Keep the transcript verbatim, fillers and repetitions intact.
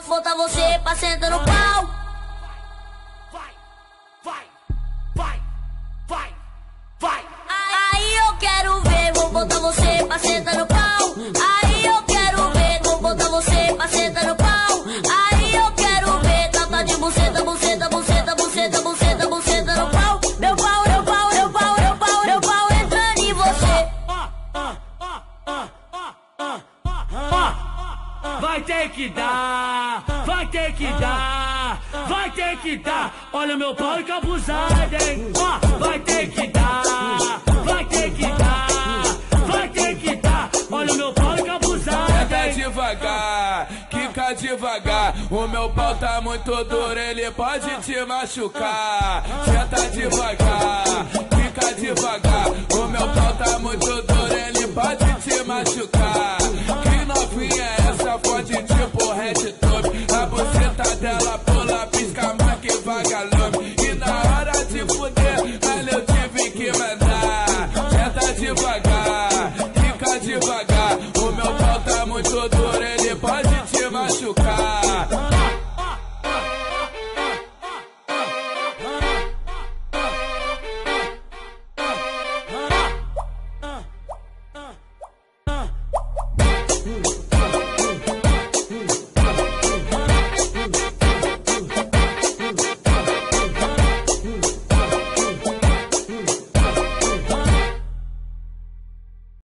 botar você pra sentar no pau. Vai, vai, vai, vai, vai. Aí eu quero ver, vou botar você pra sentar no pau. Aí eu quero ver, vou botar você pra sentar no pau. Aí eu quero ver, tapa de buceta, buceta, buceta, buceta, buceta, buceta no pau. Meu pau, meu pau, meu pau, meu pau, meu pau entrando em você. Vai ter que dar, vai ter que dar, vai ter que dar. Olha o meu pau e cabuzada, hein? Ó, vai ter que dar, vai ter que dar, vai ter que dar. Olha o meu pau e cabuzada, Senta hein? devagar, quica devagar. O meu pau tá muito duro, ele pode te machucar. Senta devagar, quica devagar. O meu pau tá muito duro, ele pode te machucar. Que novinha é essa? Pode tipo red top. A buceta dela pula, pisca mais que vagalume. E na hora de fuder, ela eu tive que mandar. Senta devagar, fica devagar. O meu pau tá muito duro, ele pode te machucar. Hum.